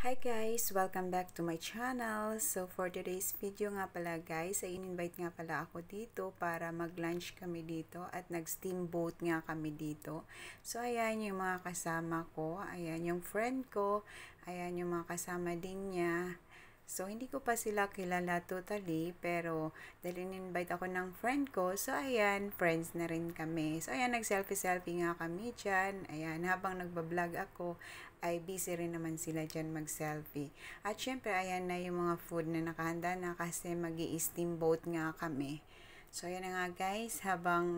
Hi guys! Welcome back to my channel. So for today's video nga pala guys, ay in-invite nga pala ako dito para mag-lunch kami dito at nag-steamboat nga kami dito. So ayan yung mga kasama ko, ayan yung friend ko, ayan yung mga kasama din niya. So, hindi ko pa sila kilala totally, pero dahil in-invite ako ng friend ko, so ayan, friends na rin kami. So, ayan, nag-selfie-selfie nga kami dyan. Ayan, habang nagbablog ako, ay busy rin naman sila dyan mag-selfie. At syempre, ayan na yung mga food na nakahanda na kasi mag-i-steamboat nga kami. So, ayan na nga guys, habang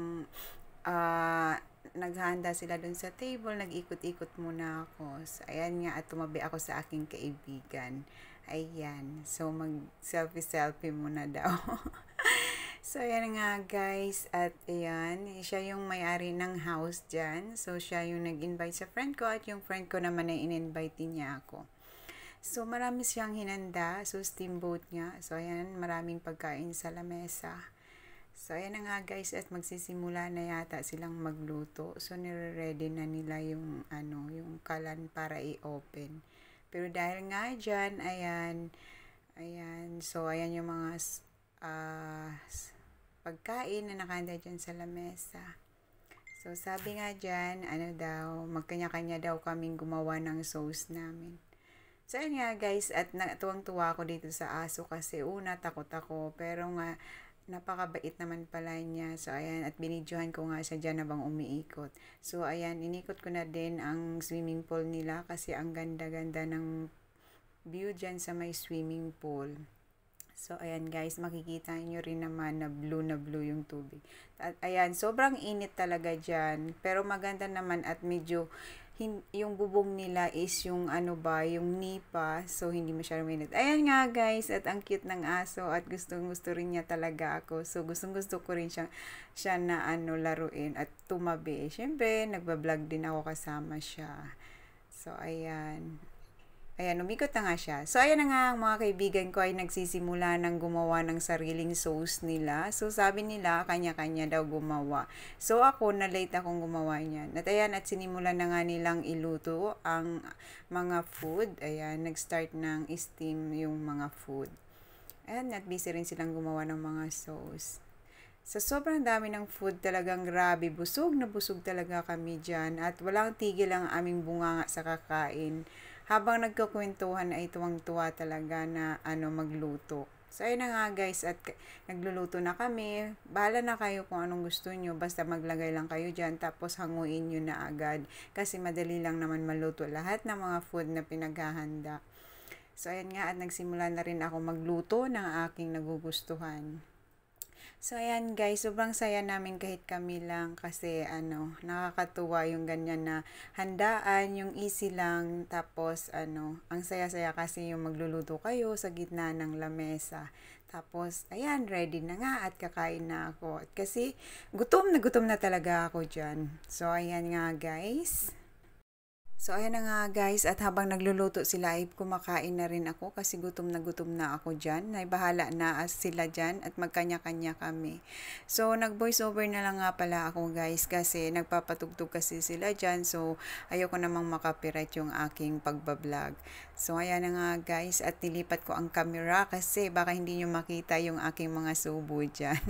naghahanda sila dun sa table, nag-ikot-ikot muna ako. So, ayan nga, at tumabi ako sa aking kaibigan. Ayan. So, mag-selfie-selfie muna daw. So, ayan nga guys. At ayan, siya yung may-ari ng house dyan. So, siya yung nag-invite sa friend ko at yung friend ko naman ay in-invite niya ako. So, marami siyang hinanda. So, steamboat nga. So, ayan, maraming pagkain sa lamesa. So, ayan na nga guys, at magsisimula na yata silang magluto. So, nire-ready na nila yung, yung kalan para i-open. Pero dahil nga dyan, ayan, so, ayan yung mga pagkain na nakahanda dyan sa lamesa. So, sabi nga dyan, magkanya-kanya daw kaming gumawa ng sauce namin. So, ayan nga guys, at tuwang-tuwa ako dito sa aso kasi una, takot ako, pero nga, napakabait naman pala niya. So, ayan, at binidyohan ko nga siya dyan habang umiikot. So, ayan, inikot ko na din ang swimming pool nila kasi ang ganda-ganda ng view dyan sa may swimming pool. So, ayan guys, makikita nyo rin naman na blue yung tubig. At ayan, sobrang init talaga dyan. Pero maganda naman at medyo yung bubong nila is yung yung nipa, so hindi masyadong mainit. Ayan nga guys, at ang cute ng aso at gustong-gusto rin niya talaga ako. So gustong-gusto ko rin siya na laruin at tumabi. Syempre, nagba-vlog din ako kasama siya. So ayan. Ayan, umikot na nga siya. So, ayan na nga, mga kaibigan ko ay nagsisimula ng gumawa ng sariling sauce nila. So, sabi nila, kanya-kanya daw gumawa. So, ako, na-late akong gumawa niyan. At ayan, at sinimulan na nga nilang iluto ang mga food. Ayan, nag-start ng steam yung mga food. Ayan, at busy rin silang gumawa ng mga sauce. Sa sobrang dami ng food, talagang grabe, busog na busog talaga kami dyan. At walang tigil ang aming bunganga sa kakain. Habang nagkukwentuhan ay tuwang-tuwa talaga na magluto. So, ayun na nga guys, at nagluluto na kami. Bahala na kayo kung anong gusto nyo. Basta maglagay lang kayo dyan, tapos hanguin nyo na agad. Kasi madali lang naman maluto lahat ng mga food na pinaghahanda. So, ayan nga, at nagsimula na rin ako magluto ng aking nagugustuhan. So, ayan guys, sobrang saya namin kahit kami lang kasi nakakatuwa yung ganyan na handaan, yung easy lang, tapos ang saya-saya kasi yung magluluto kayo sa gitna ng lamesa. Tapos, ayan, ready na nga at kakain na ako. Kasi, gutom na talaga ako dyan. So, ayan nga guys. So, ayan na nga guys, at habang nagluluto sila ay kumakain na rin ako kasi gutom na ako dyan. Ay bahala na sila dyan at magkanya-kanya kami. So, nag-voice over na lang nga pala ako guys kasi nagpapatugtog kasi sila dyan. So, ayoko namang makapiright yung aking pagbablog. So, ayan na nga guys, at nilipat ko ang camera kasi baka hindi nyo makita yung aking mga subo dyan.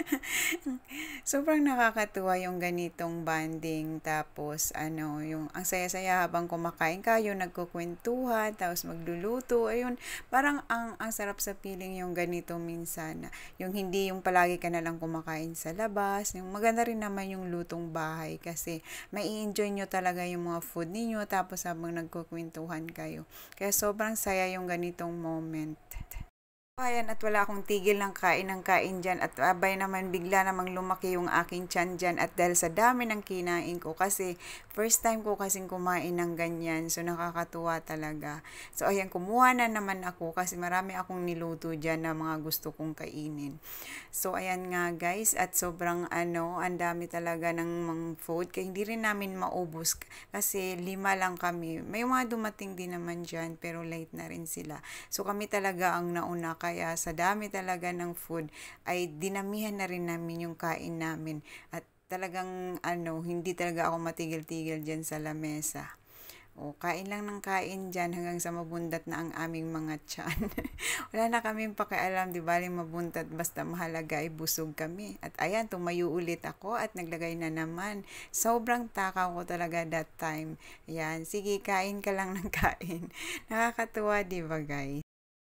Sobrang nakakatuwa yung ganitong banding. Tapos, yung ang saya-saya habang kumakain kayo, nagkukwentuhan, tapos magluluto. Ayun, parang ang sarap sa feeling yung ganito minsan. Yung hindi yung palagi ka na lang kumakain sa labas. Yung maganda rin naman yung lutong bahay kasi may enjoy nyo talaga yung mga food ninyo tapos habang nagkukwentuhan kayo. Kaya sobrang saya yung ganitong moment. Ayan, at wala akong tigil ng kain dyan at abay naman bigla namang lumaki yung aking tiyan dyan at dahil sa dami ng kinain ko kasi first time ko kasing kumain ng ganyan, so nakakatuwa talaga. So ayan, kumuha na naman ako kasi marami akong niluto dyan na mga gusto kong kainin. So ayan nga guys, at sobrang ang dami talaga ng mga food kaya hindi rin namin maubos kasi 5 lang kami. May mga dumating din naman dyan pero late na rin sila. So kami talaga ang nauna kaya sa dami talaga ng food ay dinamihan na rin namin yung kain namin at talagang hindi talaga ako matigil-tigil dyan sa lamesa. O, kain lang ng kain dyan hanggang sa mabundat na ang aming mga tiyan. Wala na kaming pakialam, di ba? Mabuntat, basta mahalaga ay busog kami. At ayan, tumayo ulit ako at naglagay na naman. Sobrang takaw ko talaga that time. Ayan, sige, kain ka lang ng kain. Nakakatuwa, di ba guys?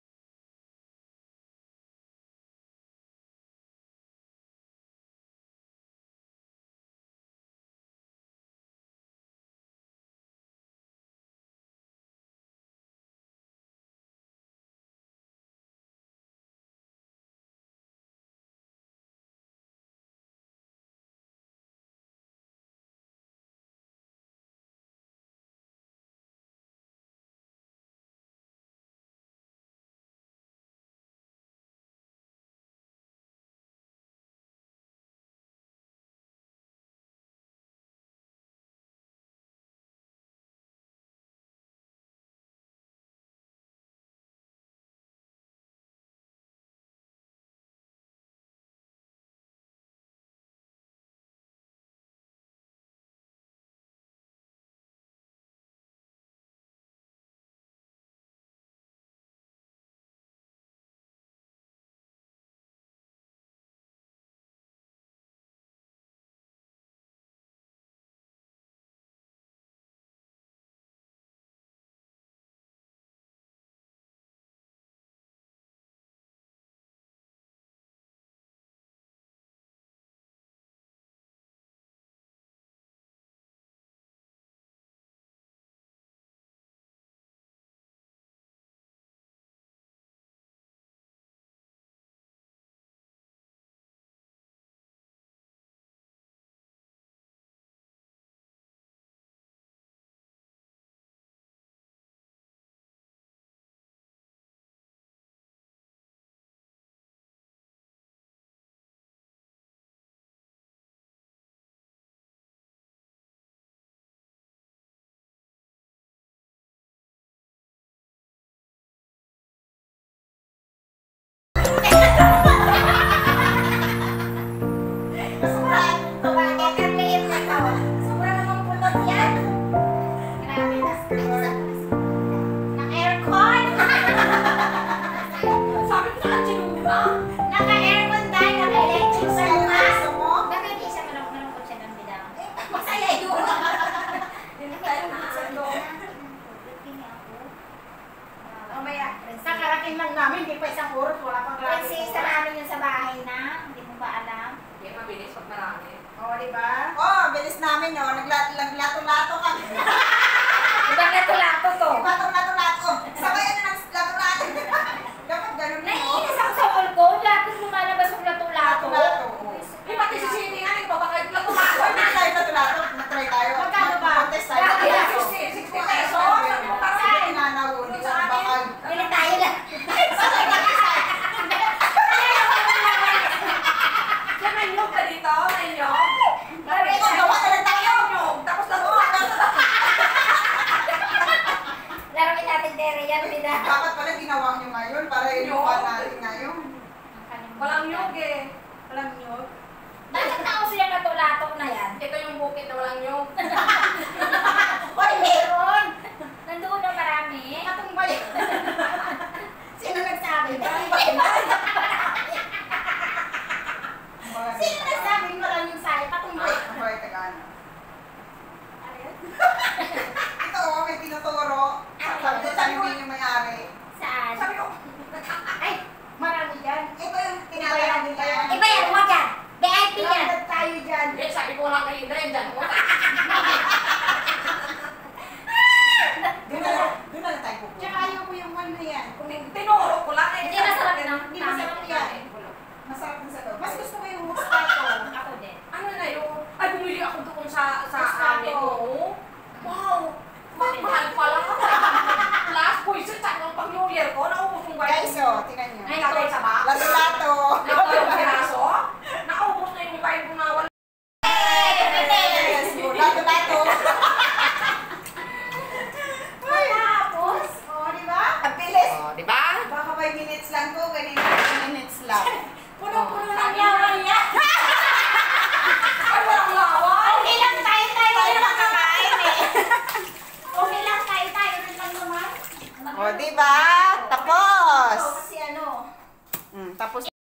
Nakarating lang namin, hindi pa isang oras, wala pang grabe. Prinsesa namin yung sa bahay na, hindi mo ba alam? Hindi, mabilis pag marami. Oo, di ba? Oo, bilis namin, no? Naglato-lato kami. Ibang lato-lato to. Batong lato-lato. Sabay na ng lato-lato. Dapat ganun mo. Naiinis ako sa all ko, lahat lumalabas yung lato-lato. Lato-lato. Di pati si Sini nga, nagbabakay lato-lato. Hindi tayo lato-lato. Matry tayo. Magkano ba? Contest tayo. Lagi na 60 pesos. Kasi nanawon. Isang bakal. Bili tayo lang. Siya may nyog ka dito, may nyog. Gawa na lang tayo. Tapos lato-lato. Laruin natin dere yan, Pina. Dapat pala ginawa nyo ngayon para inuwan natin ngayon. Walang nyog eh. Walang nyog. Bakit na ako sila lato-lato na yan? Ito yung bukid na walang nyog. Hoy, meron! Nandoon na marami. Katumbay. Sino nagsabi? Sino nagsabi marami yung sayo? Patumbay. Abay, Tagana. Ano yun? Ito, may tinuturo. Sabi mo yung may-ari. Saan? Sabi ko, Ay, marami dyan. Ito yung tinabayan nila. Iba yan, huwag yan. VIP yan. Landad tayo dyan. eh, sabi ko lang kay Indra, dyan mo. Doon na lang tayo pupunta. Tsaka ayaw ko yung one na yan. Tinuro ko lang eh. Hindi masarap na. Hindi masarap yan. Masarap na sa loob. Mas gusto ko yung moscato. Ako din. Ano na yun? Ay, bumili ako doon sa Moscato. amin mo. Wow! Mahal pala ka. Last poison, sakong pang New Year ko, naubos yung Guys, oh, tingnan nyo. Ay, ito sa ba? Lato-lato. Naubos yung piraso? Naubos na yung bayan ko na wala. Yes, lato-lato. Tapos, Oh, di ba? Ang bilis. Oh, di ba? Baka 5 minutes lang to. Ganyan O, diba? Tapos! Kasi ano, Tapos